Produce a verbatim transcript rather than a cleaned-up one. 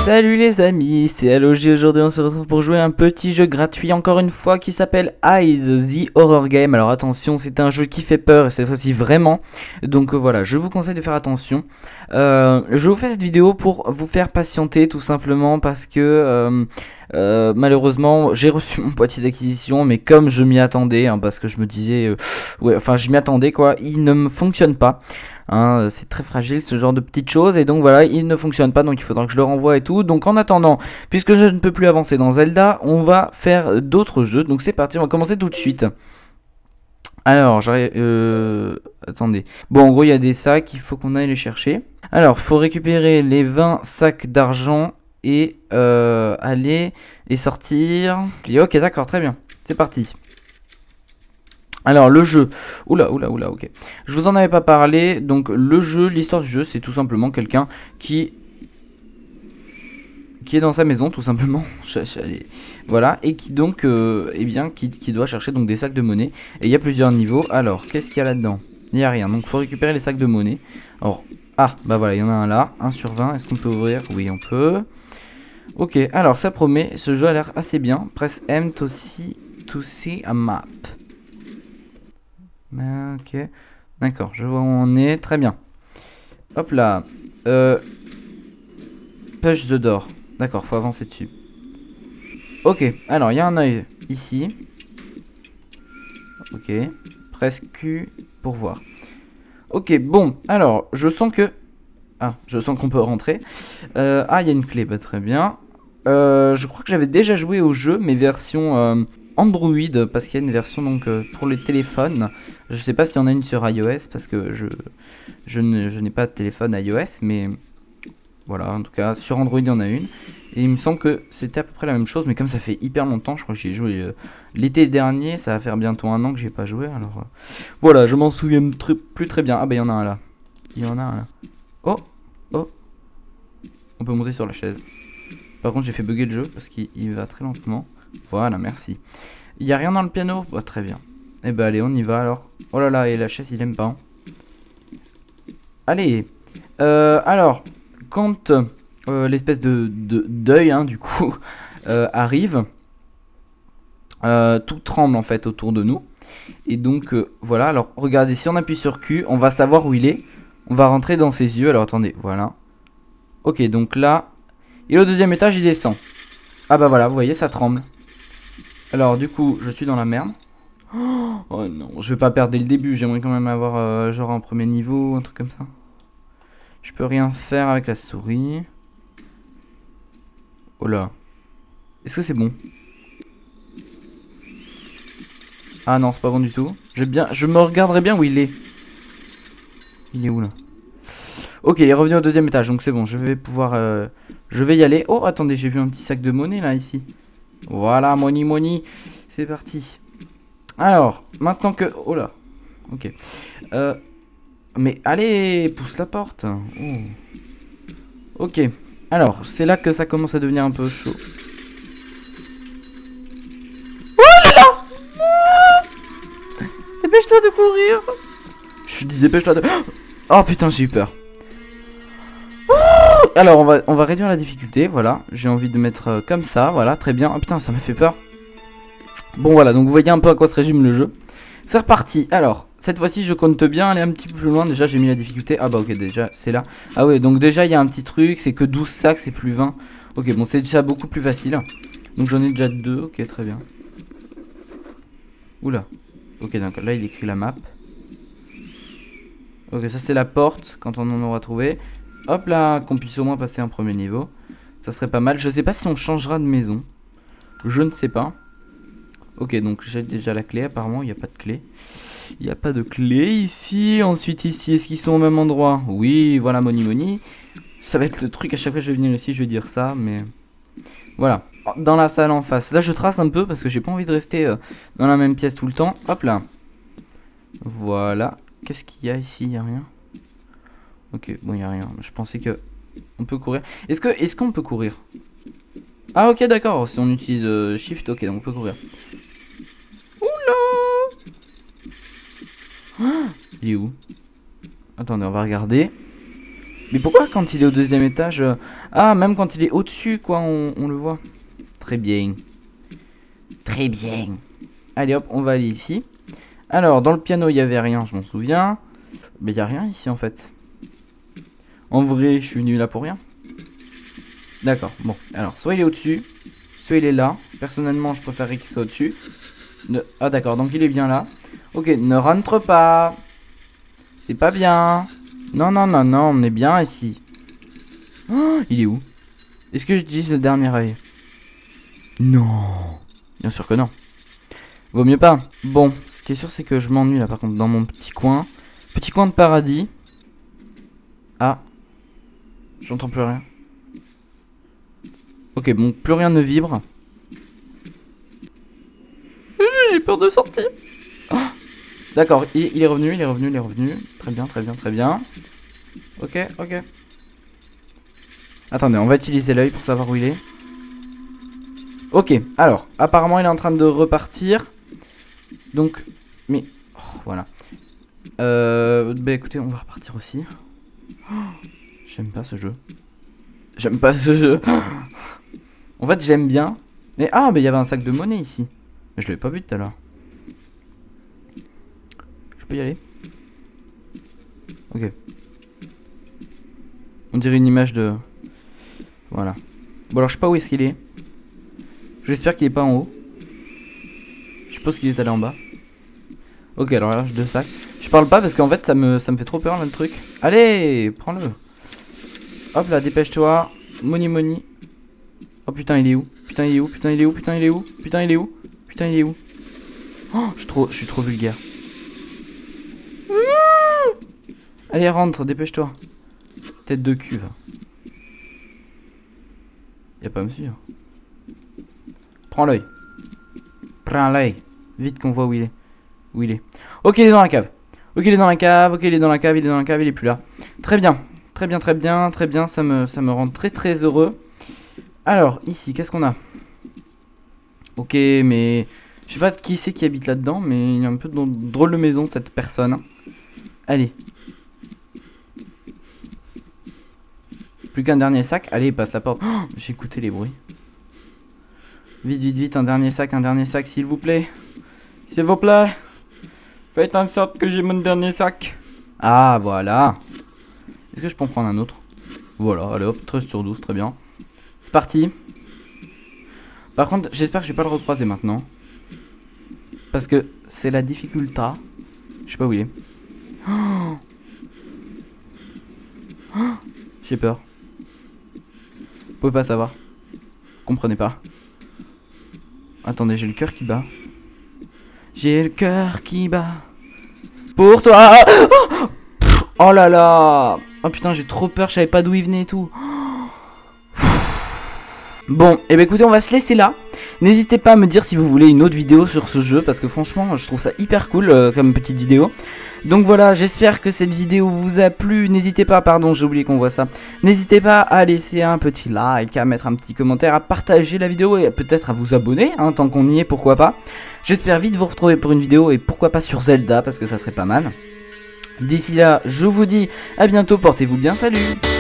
Salut les amis, c'est Allogy. Aujourd'hui on se retrouve pour jouer à un petit jeu gratuit encore une fois qui s'appelle Eyes, The Horror Game. Alors attention, c'est un jeu qui fait peur et cette fois-ci vraiment. Donc euh, voilà, je vous conseille de faire attention. euh, Je vous fais cette vidéo pour vous faire patienter tout simplement parce que euh, euh, malheureusement j'ai reçu mon boîtier d'acquisition, mais comme je m'y attendais, hein, parce que je me disais euh, ouais, enfin je m'y attendais quoi, il ne me fonctionne pas. Hein, c'est très fragile ce genre de petites choses et donc voilà, il ne fonctionne pas, donc il faudra que je le renvoie et tout. Donc en attendant, puisque je ne peux plus avancer dans Zelda, on va faire d'autres jeux. Donc c'est parti, on va commencer tout de suite. Alors j'arrive, euh... attendez. Bon, en gros il y a des sacs, il faut qu'on aille les chercher. Alors il faut récupérer les vingt sacs d'argent et euh, aller et sortir. Ok, d'accord, très bien, c'est parti. Alors le jeu, oula oula oula ok, je vous en avais pas parlé. Donc le jeu, l'histoire du jeu, c'est tout simplement quelqu'un qui qui est dans sa maison tout simplement, voilà, et qui donc euh, eh bien qui, qui doit chercher donc des sacs de monnaie. Et il y a plusieurs niveaux. Alors qu'est-ce qu'il y a là-dedans? Il n'y a rien, donc faut récupérer les sacs de monnaie. Alors ah bah voilà, il y en a un là, un sur vingt. Est-ce qu'on peut ouvrir? Oui, on peut. Ok, alors ça promet, ce jeu a l'air assez bien. Press M to see, to see a map. Ok, d'accord, je vois où on est, très bien. Hop là, euh, push the door, d'accord, faut avancer dessus. Ok, alors il y a un œil ici. Ok, presse Q pour voir. Ok, bon, alors je sens que... Ah, je sens qu'on peut rentrer. euh, Ah, il y a une clé, bah très bien. euh, Je crois que j'avais déjà joué au jeu, mais version... Euh, Android, parce qu'il y a une version donc euh, pour les téléphones. Je sais pas s'il y en a une sur iOS, parce que je je ne je n'ai pas de téléphone iOS, mais voilà, en tout cas sur Android il y en a une. Et il me semble que c'était à peu près la même chose, mais comme ça fait hyper longtemps, je crois que j'y ai joué euh, l'été dernier, ça va faire bientôt un an que j'y ai pas joué, alors euh, voilà, je m'en souviens tr plus très bien. Ah bah il y en a un là, il y en a un là. Oh, oh, on peut monter sur la chaise. Par contre j'ai fait bugger le jeu parce qu'il va très lentement. Voilà, merci. Il n'y a rien dans le piano? Bah, très bien. Et eh bah, allez, on y va alors. Oh là là, et la chaise, il aime pas. Hein. Allez. Euh, alors, quand euh, l'espèce de deuil, hein, du coup, euh, arrive, euh, tout tremble en fait autour de nous. Et donc, euh, voilà. Alors, regardez, si on appuie sur Q, on va savoir où il est. On va rentrer dans ses yeux. Alors, attendez, voilà. Ok, donc là, et au deuxième étage, il descend. Ah bah voilà, vous voyez, ça tremble. Alors du coup, je suis dans la merde. Oh non, je vais pas perdre dès le début. J'aimerais quand même avoir euh, genre un premier niveau, un truc comme ça. Je peux rien faire avec la souris. Oh là. Est-ce que c'est bon? Ah non, c'est pas bon du tout. Je bien, je me regarderai bien où il est. Il est où là? Ok, il est revenu au deuxième étage, donc c'est bon. Je vais pouvoir, euh, je vais y aller. Oh, attendez, j'ai vu un petit sac de monnaie là ici. Voilà, money money. C'est parti. Alors, maintenant que... Oh là. Ok. Euh... Mais allez, pousse la porte. Oh. Ok. Alors, c'est là que ça commence à devenir un peu chaud. Oh là là. Dépêche-toi de courir. Je dis dépêche-toi de... Oh putain, j'ai eu peur. Alors, on va, on va réduire la difficulté, voilà. J'ai envie de mettre euh, comme ça, voilà, très bien. Oh putain, ça m'a fait peur. Bon voilà, donc vous voyez un peu à quoi se résume le jeu. C'est reparti. Alors, cette fois-ci je compte bien aller un petit peu plus loin. Déjà j'ai mis la difficulté. Ah bah ok, déjà c'est là. Ah ouais, donc déjà il y a un petit truc, c'est que douze sacs, c'est plus vingt. Ok, bon c'est déjà beaucoup plus facile. Donc j'en ai déjà deux, ok très bien. Oula. Ok, donc là il écrit la map. Ok, ça c'est la porte, quand on en aura trouvé. Hop là, qu'on puisse au moins passer un premier niveau. Ça serait pas mal. Je sais pas si on changera de maison. Je ne sais pas. Ok, donc j'ai déjà la clé, apparemment il n'y a pas de clé. Il n'y a pas de clé ici. Ensuite ici, est-ce qu'ils sont au même endroit? Oui, voilà, money money. Ça va être le truc, à chaque fois que je vais venir ici, je vais dire ça, mais... Voilà, dans la salle en face. Là je trace un peu parce que j'ai pas envie de rester euh, dans la même pièce tout le temps. Hop là. Voilà. Qu'est-ce qu'il y a ici? Il n'y a rien. Ok, bon il n'y a rien. Je pensais que... On peut courir. Est-ce que est-ce qu'on peut courir? Ah ok d'accord, si on utilise euh, Shift, ok, donc on peut courir. Oula. Ah, il est où? Attendez, on va regarder. Mais pourquoi quand il est au deuxième étage euh... Ah, même quand il est au-dessus, quoi, on, on le voit. Très bien. Très bien. Allez, hop, on va aller ici. Alors, dans le piano, il n'y avait rien, je m'en souviens. Mais il n'y a rien ici, en fait. En vrai, je suis venu là pour rien. D'accord, bon. Alors, soit il est au-dessus, soit il est là. Personnellement, je préférerais qu'il soit au-dessus. Ne... Ah, d'accord, donc il est bien là. Ok, ne rentre pas. C'est pas bien. Non, non, non, non, on est bien ici. Oh, il est où? Est-ce que je dis le dernier œil? Non. Bien sûr que non. Vaut mieux pas. Bon, ce qui est sûr, c'est que je m'ennuie là, par contre, dans mon petit coin. Petit coin de paradis. Ah. J'entends plus rien. Ok, bon, plus rien ne vibre. J'ai peur de sortir. Oh. D'accord, il, il est revenu, il est revenu, il est revenu. Très bien, très bien, très bien. Ok, ok. Attendez, on va utiliser l'œil pour savoir où il est. Ok, alors, apparemment il est en train de repartir. Donc, mais... Oh, voilà. Euh... Bah écoutez, on va repartir aussi. Oh, j'aime pas ce jeu. J'aime pas ce jeu. En fait, j'aime bien. Mais ah, mais il y avait un sac de monnaie ici. Mais je l'avais pas vu tout à l'heure. Je peux y aller? Ok. On dirait une image de... Voilà. Bon alors je sais pas où est-ce qu'il est. J'espère qu'il est pas en haut. Je suppose qu'il est allé en bas. Ok, alors là j'ai deux sacs. Je parle pas parce qu'en fait ça me, ça me fait trop peur là le truc. Allez, prends-le. Hop là, dépêche-toi. Money money. Oh putain il est où? Putain il est où? Putain il est où? Putain il est où? Putain il est où? Putain il est où? Oh, je suis trop, je suis trop vulgaire. Allez rentre, dépêche-toi. Tête de cul va. Y'a pas à me suivre. Prends l'œil. Prends l'œil. Vite qu'on voit où il est. Où il est. Ok, il est dans la cave. Ok, il est dans la cave. Ok, il est dans la cave. Il est dans la cave. Il est plus là. Très bien. Très bien, très bien. Très bien. Ça me, ça me rend très très heureux. Alors, ici, qu'est-ce qu'on a? Ok, mais... Je sais pas qui c'est qui habite là-dedans. Mais il y a un peu de drôle de maison, cette personne. Allez. Plus qu'un dernier sac. Allez, passe la porte. Oh, j'ai écouté les bruits. Vite, vite, vite. Un dernier sac, un dernier sac, s'il vous plaît. S'il vous plaît. Faites en sorte que j'ai mon dernier sac. Ah, voilà. Est-ce que je peux en prendre un autre? Voilà, allez hop, treize sur douze, très bien. C'est parti. Par contre, j'espère que je vais pas le recroiser maintenant. Parce que c'est la difficulté. Je sais pas où il est. Oh. Oh. J'ai peur. Vous pouvez pas savoir. Comprenez pas. Attendez, j'ai le cœur qui bat. J'ai le cœur qui bat. Pour toi. Oh, oh là là. Oh putain, j'ai trop peur, je savais pas d'où il venait et tout. Bon, et bah écoutez, on va se laisser là. N'hésitez pas à me dire si vous voulez une autre vidéo sur ce jeu, parce que franchement, je trouve ça hyper cool euh, comme petite vidéo. Donc voilà, j'espère que cette vidéo vous a plu. N'hésitez pas, pardon, j'ai oublié qu'on voit ça. N'hésitez pas à laisser un petit like, à mettre un petit commentaire, à partager la vidéo et peut-être à vous abonner, hein, tant qu'on y est, pourquoi pas. J'espère vite vous retrouver pour une vidéo et pourquoi pas sur Zelda, parce que ça serait pas mal. D'ici là, je vous dis à bientôt, portez-vous bien, salut!